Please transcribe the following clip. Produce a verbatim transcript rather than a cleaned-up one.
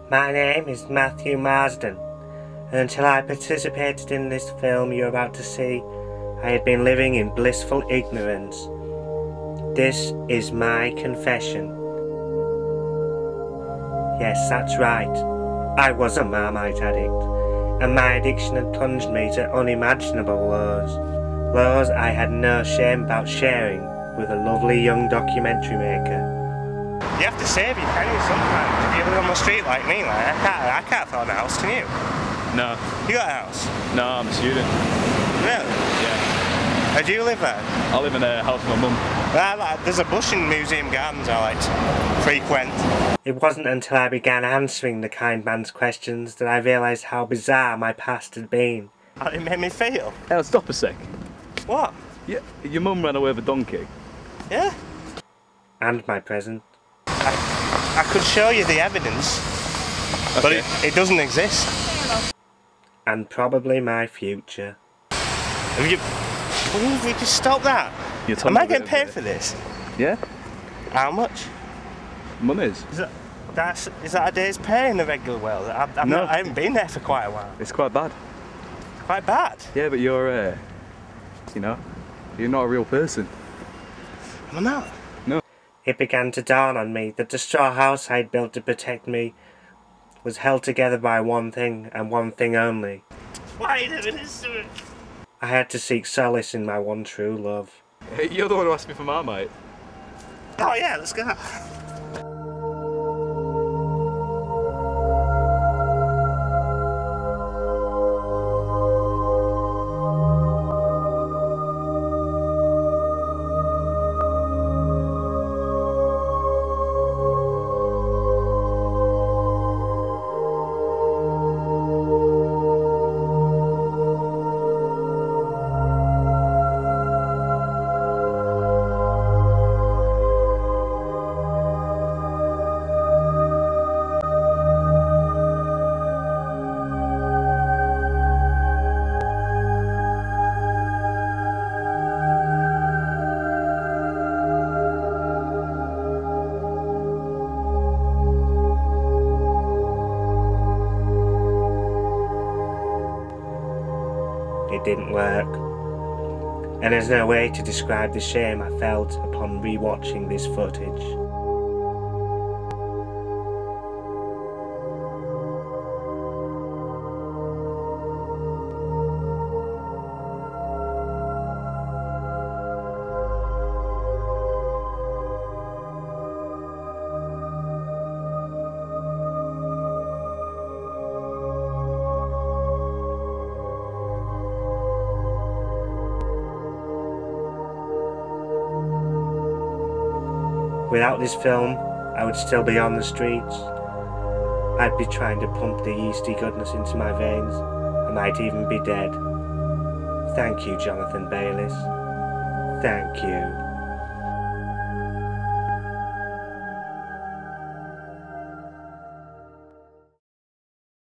My name is Matthew Marsden, and until I participated in this film you're about to see, I had been living in blissful ignorance. This is my confession. Yes, that's right. I was a Marmite addict, and my addiction had plunged me to unimaginable lows. Lows I had no shame about sharing with a lovely young documentary maker. You have to save your pennies sometimes. If you live on the street like me, like, I can't, I can't afford a house, can you? No. You got a house? No, I'm a student. Really? Yeah. How do you live there? I live in a house with my mum. Well, like, there's a bush in Museum Gardens I like to frequent. It wasn't until I began answering the kind man's questions that I realised how bizarre my past had been. How it made me feel. Hey, stop a sec. What? Yeah, your mum ran away with a donkey. Yeah? And my present. I, I could show you the evidence, okay, but it, it doesn't exist. And probably my future. Have you... Will you just stop that? Am I getting paid for this? Yeah. How much? Monies. Is that, that's, is that a day's pay in the regular world? I, I'm no. not, I haven't been there for quite a while. It's quite bad. Quite bad? Yeah, but you're, uh, you know, you're not a real person. I'm not. No. It began to dawn on me that the straw house I'd built to protect me was held together by one thing and one thing only. Why did this to me? I had to seek solace in my one true love. Hey, you're the one who asked me for Marmite. Oh yeah, let's go. It didn't work, and there's no way to describe the shame I felt upon re-watching this footage. Without this film, I would still be on the streets. I'd be trying to pump the yeasty goodness into my veins. I might even be dead. Thank you, Jonathan Baylis. Thank you.